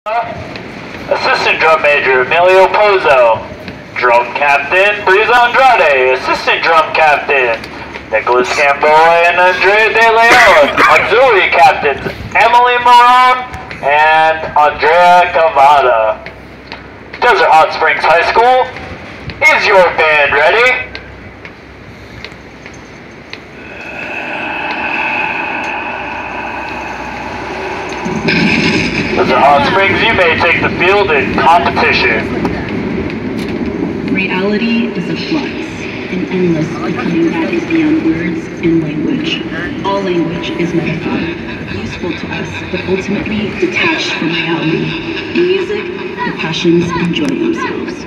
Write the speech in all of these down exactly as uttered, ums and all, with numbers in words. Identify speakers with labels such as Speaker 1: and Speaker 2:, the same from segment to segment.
Speaker 1: Assistant Drum Major Emilio Pozo. Drum Captain Brisa Andrade. Assistant Drum Captain Nicholas Gamboa and Andrea De Leon. Auxiliary Captains Emily Marone and Andrea Cavada. Desert Hot Springs High School, is your band ready? Desert Hot Springs, you may take the field in competition.
Speaker 2: Reality is a flux, an endless becoming that is beyond words and language. All language is metaphor, useful to us, but ultimately detached from reality. In music, the passions enjoy themselves.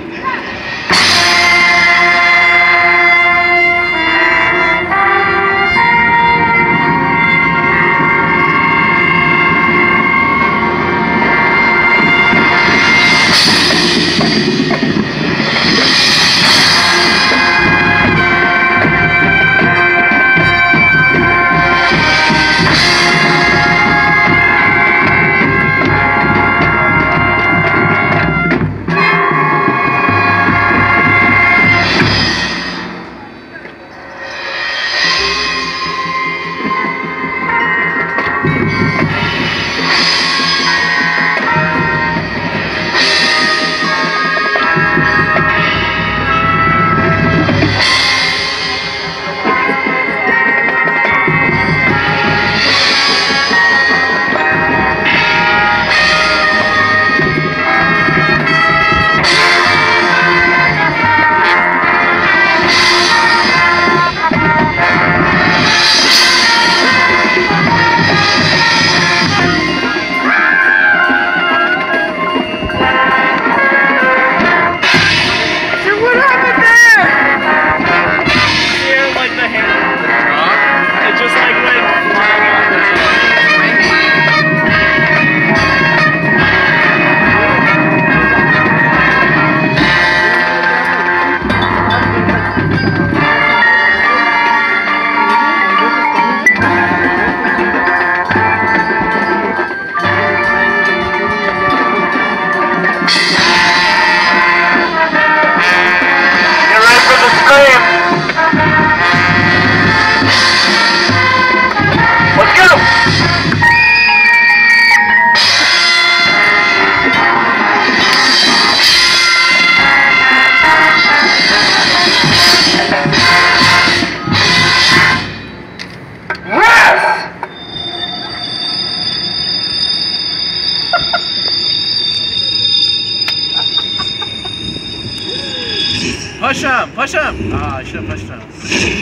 Speaker 3: Push him! Push him! Ah, I should have pushed him.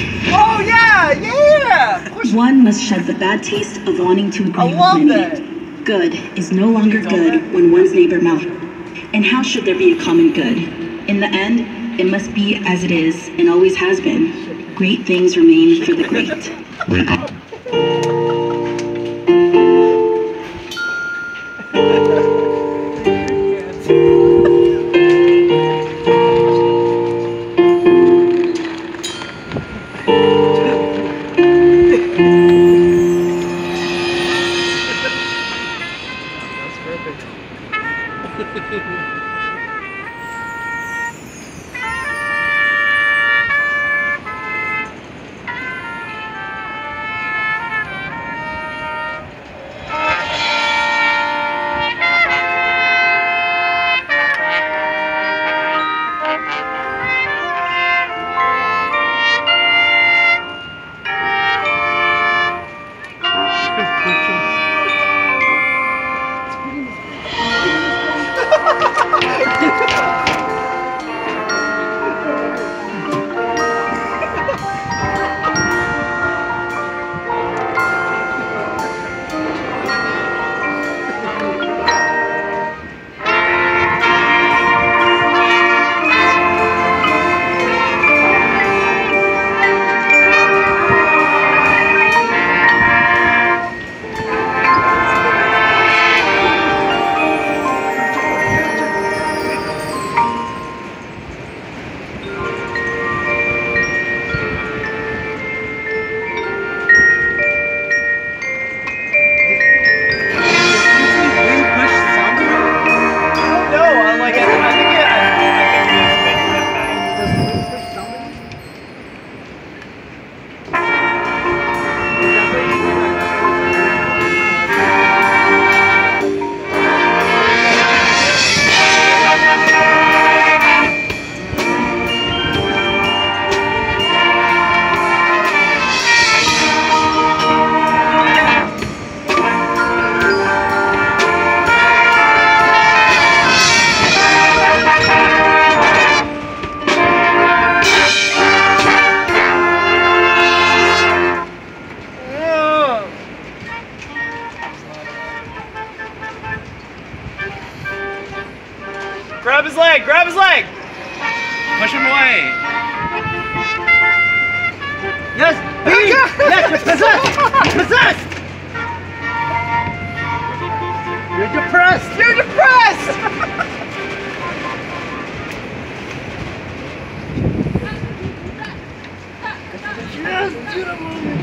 Speaker 4: Oh yeah! Yeah! Push
Speaker 2: One must shed the bad taste of wanting to agree
Speaker 4: I
Speaker 2: with
Speaker 4: love
Speaker 2: many.
Speaker 4: that.
Speaker 2: Good is no longer good when one's neighbor mouth. And how should there be a common good? In the end, it must be as it is and always has been. Great things remain for the great.
Speaker 4: Grab his leg! Grab his leg!
Speaker 3: Push him away.
Speaker 4: Yes! Please! Yes, you're possessed! Possessed! You're depressed! You're depressed! Yes, do the movie!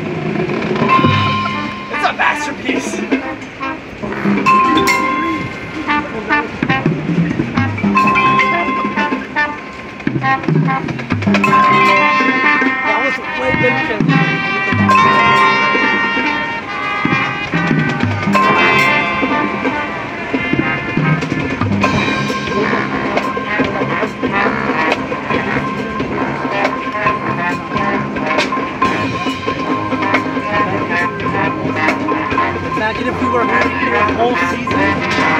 Speaker 4: It's a masterpiece! That was way better than imagine if we were here for a whole season.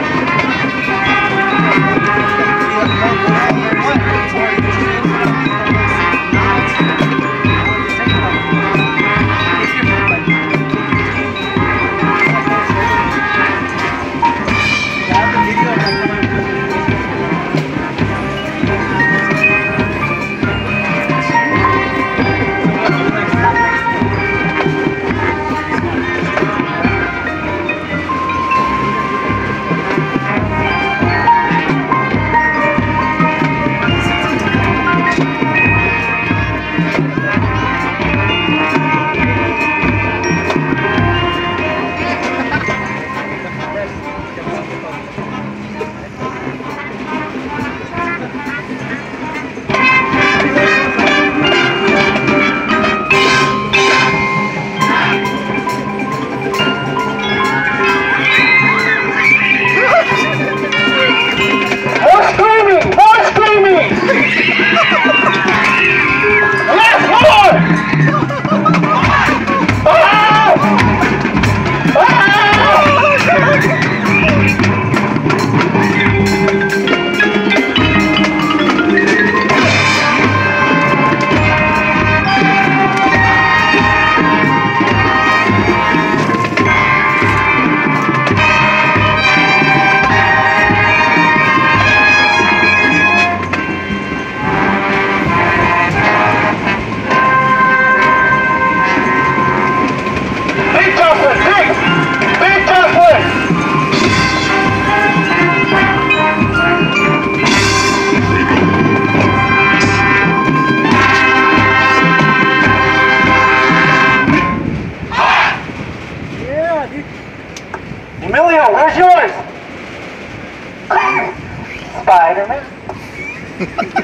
Speaker 1: Emilio, where's yours? Spider-Man.